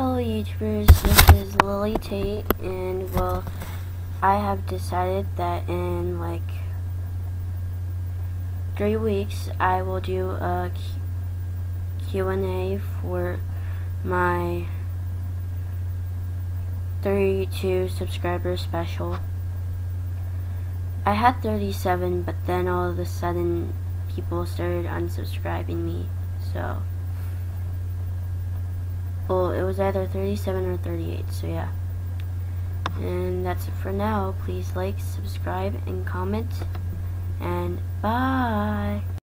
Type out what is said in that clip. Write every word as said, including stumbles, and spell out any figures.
Hello YouTubers, this is Lily Tate, and well, I have decided that in like three weeks I will do a Q and A for my thirty-two subscriber special. I had thirty-seven, but then all of a sudden people started unsubscribing me, so well, it was either thirty-seven or thirty-eight, so yeah. And that's it for now. Please like, subscribe, and comment, and bye.